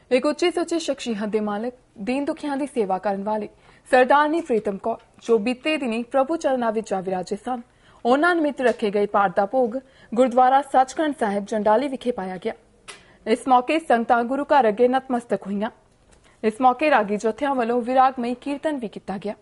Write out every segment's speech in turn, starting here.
एक उच्ची सुची शख्सियत के मालिक दीन दुखियां की सेवा करने वाले सरदारनी प्रीतम कौर जो बीते दिनी प्रभु चरणा विच जा विराजे सन, उन्हां निमित्त रखे गए पाठ का भोग गुरुद्वारा सचखंड साहिब जंडाली विखे पाया गया। इस मौके संगतां गुरु घर अगे नतमस्तक हुईयां। इस मौके रागी जोथियां वालों विरागमई कीर्तन भी किया गया।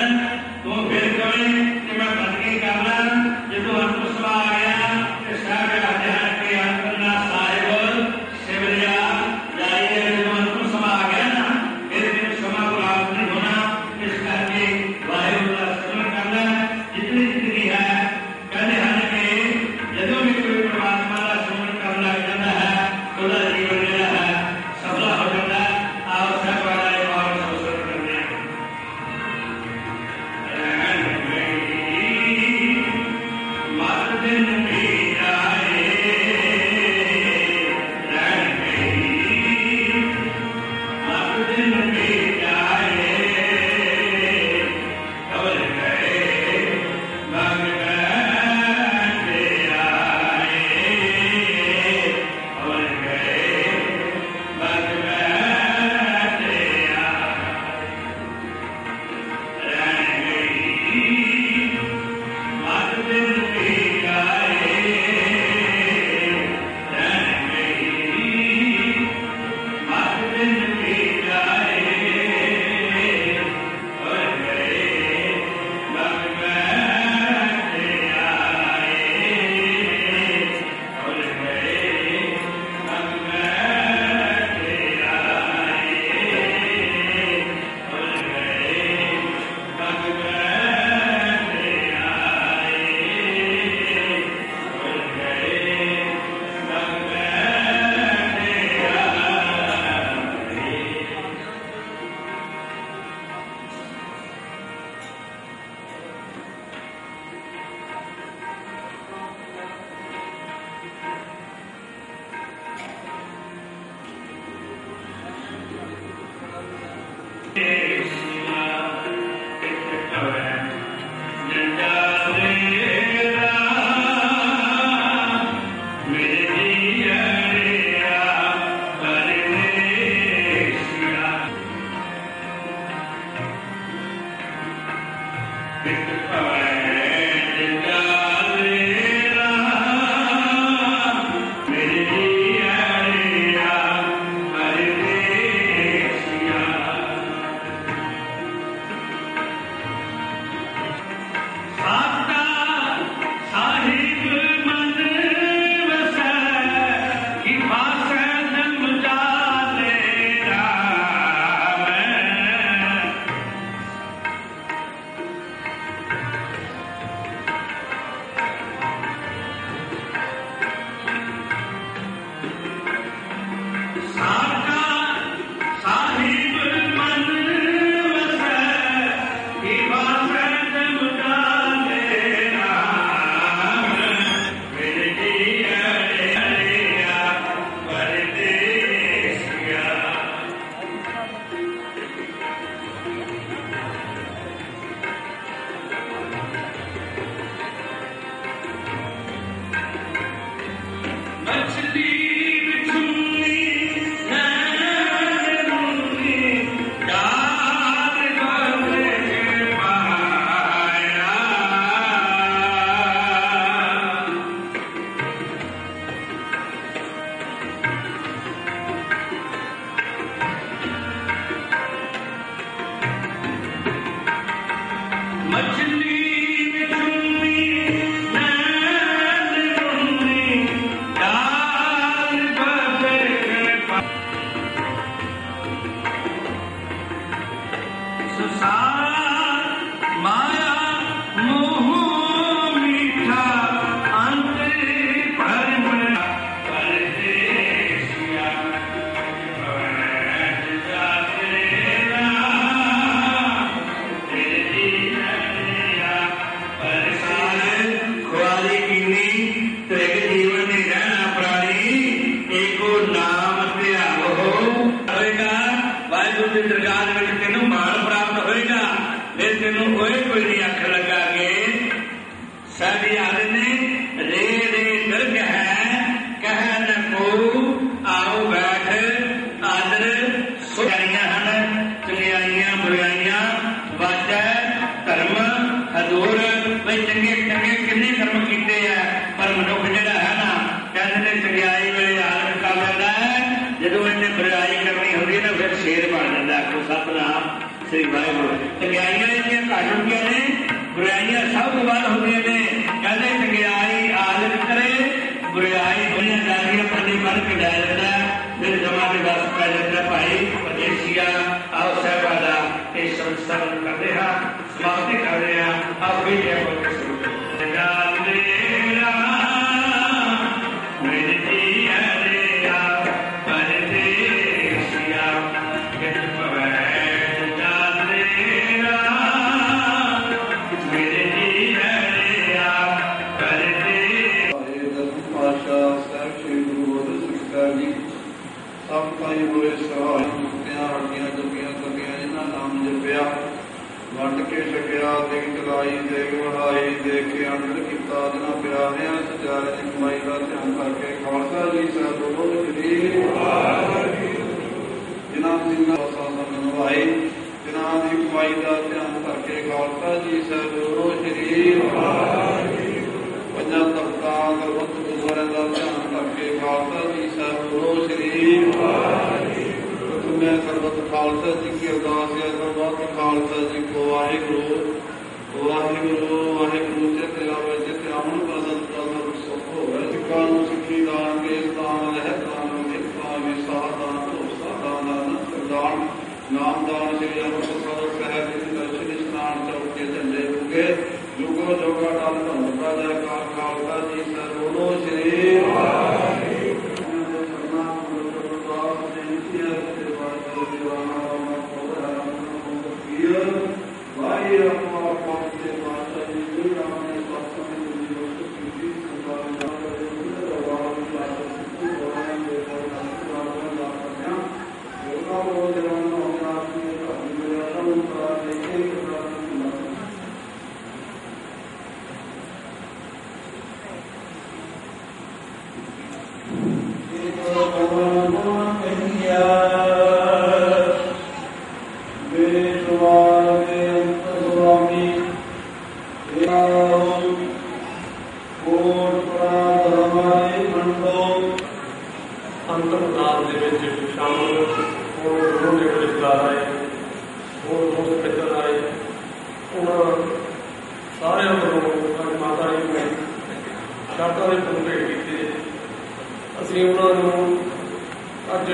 मैं बंदगी करना जो अंत आ गया श्री वाहिगुरू। चंगियाइयां इन्नियां घट होंदियां ने, बुराइयां सब तो वध होंदियां ने। कहते चंगियाई आदत करे, बुराई दुनिया जातियां पन्नी बन के लै लेंदा, फिर जमा के दस पै जाता। भाई परदेसिया आओ साहबा का ये संस्थान करते हैं, समाप्ति कर रहे हैं। आप भी वंड के छकिया देख चलाई देख बढ़ाई देख के अंदर किता दिना प्यारिया सचारे की कमाई का ध्यान करके खालसा जी साहब बोलो श्री जिन्हों निभाई जिन्हों की कमाई का ध्यान करके खालसा जी साहब बोलो श्री पंजा तख्तां गुरबत गुरुद्वारे का ध्यान करके खालसा जी साहब बोलो श्री मैं सर्वत खालसा जी की अरदास है। सर्वत खालसा जी को वाहिगुरू वाहिगुरू वाहिगुरू जिते आवे जिते आवन बदल का सब सुख होवे। सिक्खां नूं सिक्खी दान केस दान लहर दान विरता विसाह दान भरोसा दान दान नाम दान श्री अमृतसर साहिब जी दर्शन स्नान चौके झंडे उगे जुगो जोगा डाल धनका जयकार खालसा जी सर बोलो श्री अंतरदान शामिल रिश्तेदार आए और दोस्त मित्र आए उन्होंने सारे माता जी ने शरदा के फुल भेंट किए। असी उन्होंने अज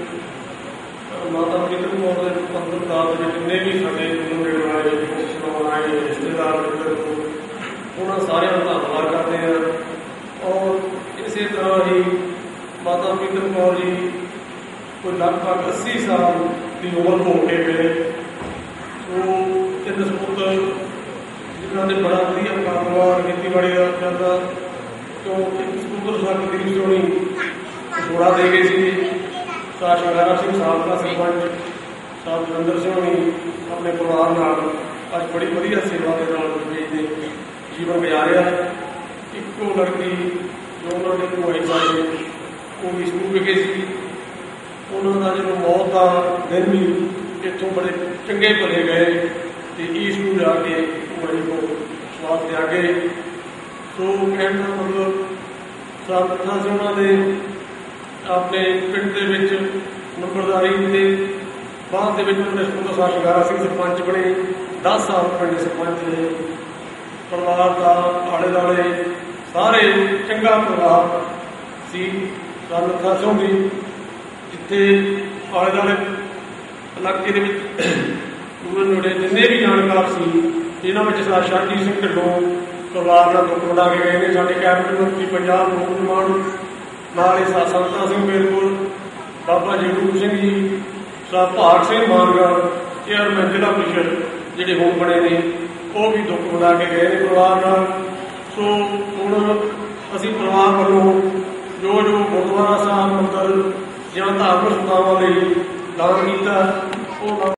माता पिता कौर के अंतरदान जिन्हें भी साढ़े नेड़े आए आए रिश्तेदार मित्र उन्होंने सारे धन्यवाद करते हैं। और इस तरह ही माता पिता कौर जी कोई लगभग 80 साल की उम्र हो के वे तो तीन सपुत्र जिन्होंने बड़ा वधिया कारोबार खेतीबाड़ी का चलता तो एक सपुत्र साहब गरीब सोनी जोड़ा दे गए सी। शाह शंगारा सिंह साहब का सरपंच साहब जलंधर सिंह ने अपने परिवार नाल अज बड़ी वधिया सेवा के नाल जीवन गुजारिया। इको लड़की जो उन्होंने भुआई सारे वो भी स्कूल विखे सी। उन्होंने जो मौत का दिन भी इतों बड़े चंगे भले गए तो ईस्ट में जाके भुआई को स्वाद त्यागे। तो कहने का मतलब सार्थकता से उन्होंने अपने पिंड के नंबरदारी के बाद सपुत्र शाह शंगारा सिंह सरपंच बने। 10 साल पिंड सरपंच ने परिवार का आले दुआले सारे चंगा परिवार सी। सार्थकता सिंह भी जिथे आले दुआले इलाके के नेड़े जिन्ने भी जानकार सी इन्होंने शाहजी सिंह ढिल्लों परिवार का दुख वंडा के गए हैं। साढ़े कैबिनेट मंत्री पंजाब लोक निर्माण नाल संता सिंह मेरपुर बाबा जगरूप सिंह जी साहब भाग सिंह मानगा चेयरमैन जिला परिषद जोड़े होम बने ने वो भी दुख वंडा के गए हैं परिवार नाल। सो हुण असीं परिवार वालों जो गुरुद्वारा साहब मंदिर या धार्मिक संस्थावां लई दान किया